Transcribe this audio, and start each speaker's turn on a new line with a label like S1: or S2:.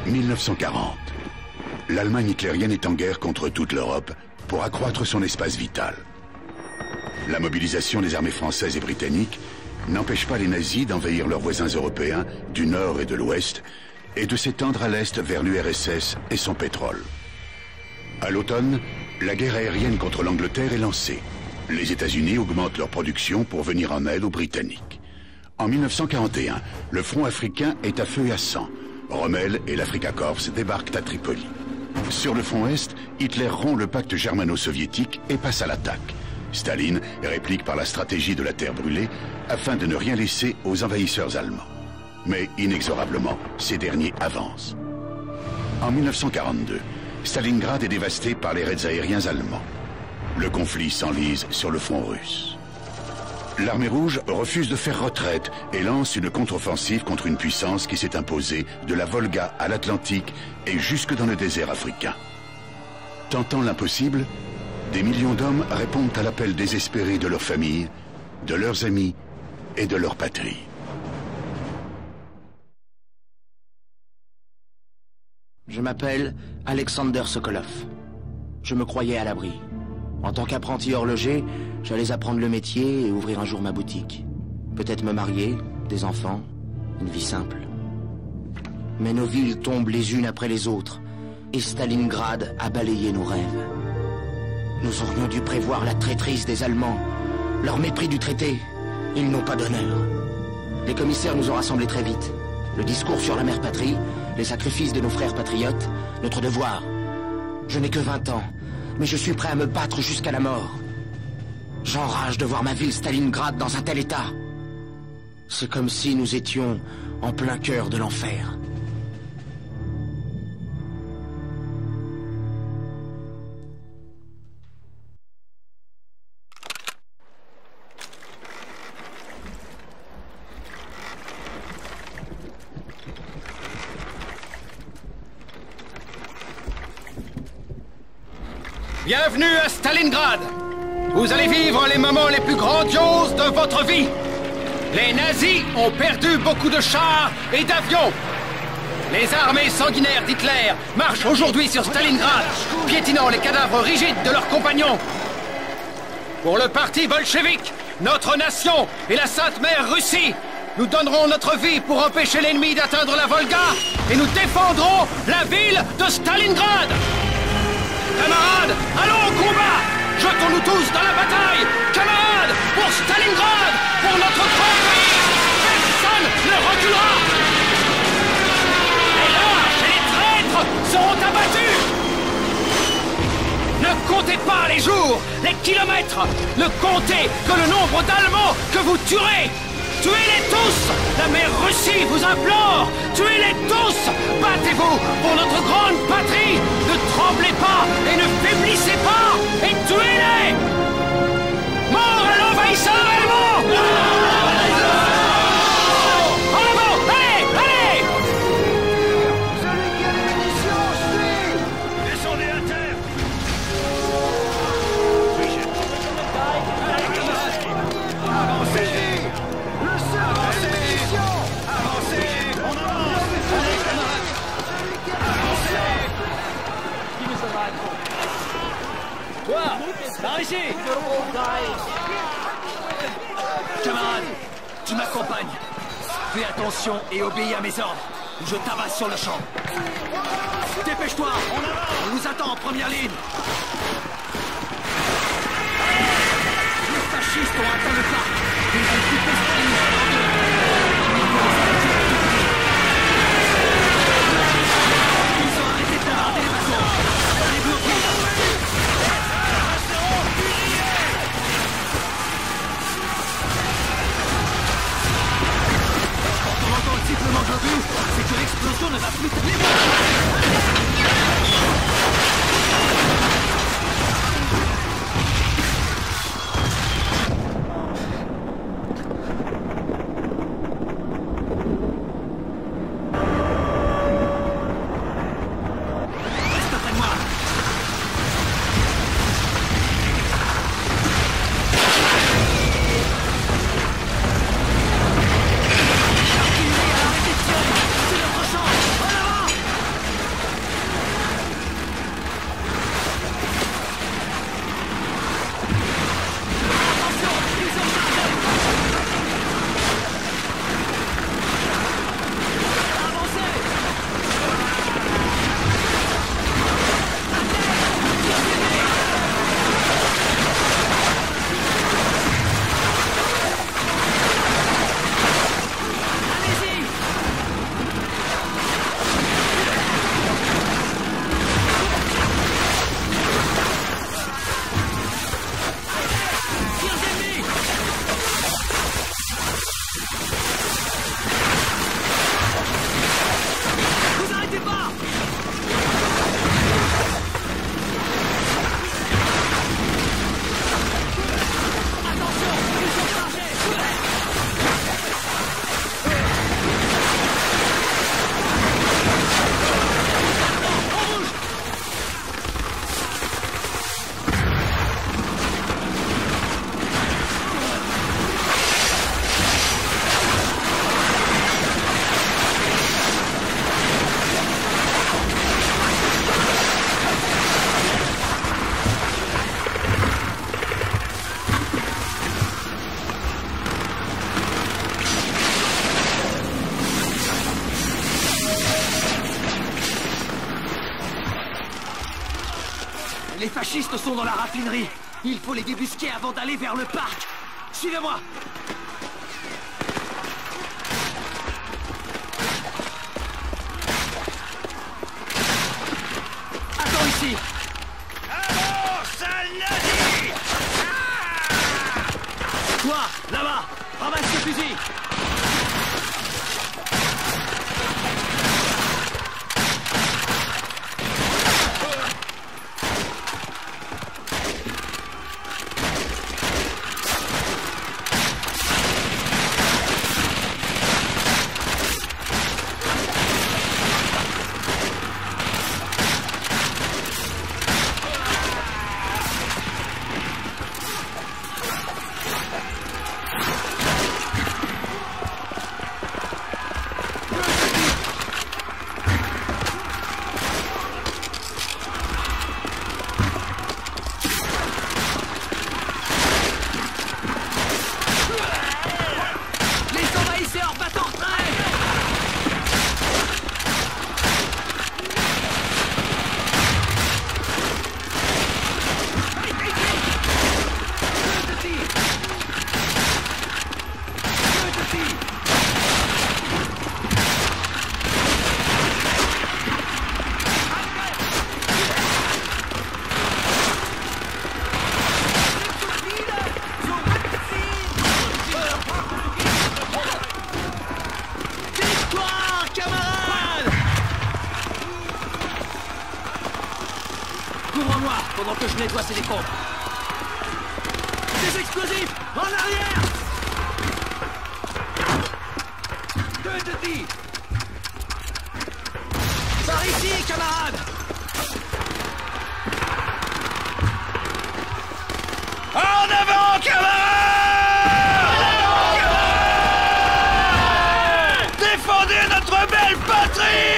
S1: 1940. L'Allemagne hitlérienne est en guerre contre toute l'Europe pour accroître son espace vital. La mobilisation des armées françaises et britanniques n'empêche pas les nazis d'envahir leurs voisins européens du nord et de l'ouest et de s'étendre à l'est vers l'URSS et son pétrole. À l'automne, la guerre aérienne contre l'Angleterre est lancée. Les États-Unis augmentent leur production pour venir en aide aux Britanniques. En 1941, le front africain est à feu et à sang. Rommel et l'Afrika Korps débarquent à Tripoli. Sur le front Est, Hitler rompt le pacte germano-soviétique et passe à l'attaque. Staline réplique par la stratégie de la terre brûlée afin de ne rien laisser aux envahisseurs allemands. Mais inexorablement, ces derniers avancent. En 1942, Stalingrad est dévasté par les raids aériens allemands. Le conflit s'enlise sur le front russe. L'armée rouge refuse de faire retraite et lance une contre-offensive contre une puissance qui s'est imposée de la Volga à l'Atlantique et jusque dans le désert africain. Tentant l'impossible, des millions d'hommes répondent à l'appel désespéré de leurs familles, de leurs amis et de leur patrie.
S2: Je m'appelle Alexander Sokolov. Je me croyais à l'abri. En tant qu'apprenti horloger, j'allais apprendre le métier et ouvrir un jour ma boutique. Peut-être me marier, des enfants, une vie simple. Mais nos villes tombent les unes après les autres, et Stalingrad a balayé nos rêves. Nous aurions dû prévoir la traîtrise des Allemands, leur mépris du traité. Ils n'ont pas d'honneur. Les commissaires nous ont rassemblés très vite. Le discours sur la mère patrie, les sacrifices de nos frères patriotes, notre devoir. Je n'ai que 20 ans, mais je suis prêt à me battre jusqu'à la mort. J'enrage de voir ma ville Stalingrad dans un tel état. C'est comme si nous étions en plein cœur de l'enfer.
S3: Bienvenue à Stalingrad. Vous allez vivre les moments les plus grandioses de votre vie. Les nazis ont perdu beaucoup de chars et d'avions. Les armées sanguinaires d'Hitler marchent aujourd'hui sur Stalingrad, piétinant les cadavres rigides de leurs compagnons. Pour le parti bolchevique, notre nation et la Sainte Mère Russie, nous donnerons notre vie pour empêcher l'ennemi d'atteindre la Volga et nous défendrons la ville de Stalingrad. Camarades, allons au combat! Jetons-nous tous dans la bataille! Camarades, pour Stalingrad, pour notre grand pays! Personne ne reculera! Les lâches et les traîtres seront abattus! Ne comptez pas les jours, les kilomètres! Ne comptez que le nombre d'Allemands que vous tuerez! Tuez-les tous! La mère Russie vous implore! Tuez-les tous! Battez-vous pour notre grande patrie! Ne tremblez pas et ne faiblissez pas! Et tuez-les! Mort à l'envahisseur allemand! En avant! Allez! Allez!
S4: Celui qui a les munitions, suit!
S3: Descendez à terre!
S4: Avancez! Le seul qui a les munitions!
S3: Avancez! On avance! Allez, camarades!
S4: Celui qui a les munitions!
S3: Toi! Par ici! Camarade, tu m'accompagnes. Fais attention et obéis à mes ordres. Je tabasse sur le champ. Dépêche-toi! On nous attend en première ligne. Les fascistes ont atteint le parc. Ils ont coupé Stalingrad en deux. Ils ont arrêté de bombarder les wagons. Les bloqués. Quand on entend le sifflement de l'obus, c'est que l'explosion ne va plus tenir. Reste près de moi. Artillerie, arrêtez de tirer. C'est notre chance. En avant!
S5: Les fascistes sont dans la raffinerie. Il faut les débusquer avant d'aller vers le parc. Suivez-moi. Attends ici.
S4: Alors, sale nazi!
S5: Toi, là-bas, ramasse ce fusil. Couvre-moi pendant que je nettoie ces décombres. Des explosifs! En arrière! Par ici, camarades!
S4: En avant, camarades! Défendez notre belle patrie!